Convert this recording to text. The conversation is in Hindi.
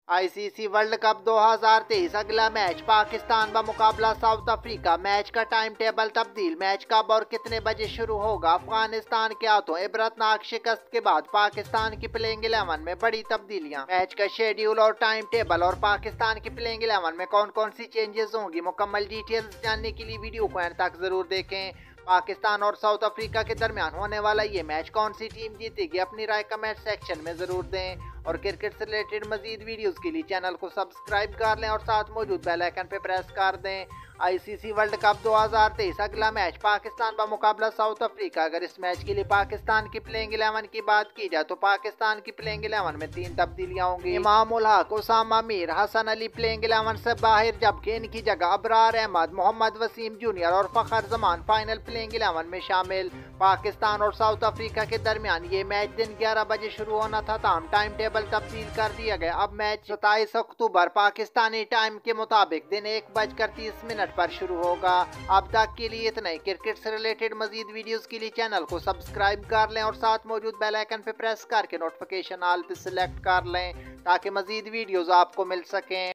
आईसीसी वर्ल्ड कप 2023 अगला मैच पाकिस्तान व मुकाबला साउथ अफ्रीका। मैच का टाइम टेबल तब्दील। मैच कब और कितने बजे शुरू होगा? अफगानिस्तान के हाथों इबरतनाक शिकस्त के बाद पाकिस्तान की प्लेइंग 11 में बड़ी तब्दीलियां। मैच का शेड्यूल और टाइम टेबल और पाकिस्तान की प्लेइंग 11 में कौन कौन सी चेंजेस होंगी, मुकम्मल डिटेल्स जानने के लिए वीडियो को एंड तक जरूर देखें। पाकिस्तान और साउथ अफ्रीका के दरमियान होने वाला ये मैच कौन सी टीम जीतेगी, अपनी राय कमेंट सेक्शन में जरूर दें। और क्रिकेट से रिलेटेड मजीद वीडियोस के लिए चैनल को सब्सक्राइब कर लें और साथ मौजूद बेल आइकन पे प्रेस कर दें। आईसीसी वर्ल्ड कप 2023 अगला मैच पाकिस्तान व मुकाबला साउथ अफ्रीका। अगर इस मैच के लिए पाकिस्तान की प्लेइंग 11 की बात की जाए तो पाकिस्तान की प्लेइंग 11 में 3 तब्दीलियां होंगी। इमाम उल हक, उसामा मीर, हसन अली प्लेइंग 11 से बाहर, जबकि इनकी जगह अबरार अहमद, मोहम्मद वसीम जूनियर और फखर जमान फाइनल प्लेइंग 11 में शामिल। पाकिस्तान और साउथ अफ्रीका के दरमियान ये मैच दिन 11 बजे शुरू होना था, ताहम टाइम टेबल तब्दील कर दिया गया। अब मैच 27 अक्टूबर पाकिस्तानी टाइम के मुताबिक दिन 1:30 पर शुरू होगा। अब तक के लिए इतना ही। क्रिकेट से रिलेटेड मजीद वीडियोस के लिए चैनल को सब्सक्राइब कर लें और साथ मौजूद बेल आइकन पे प्रेस करके नोटिफिकेशन ऑल पे सिलेक्ट कर लें ताकि मजीद वीडियोस आपको मिल सकें।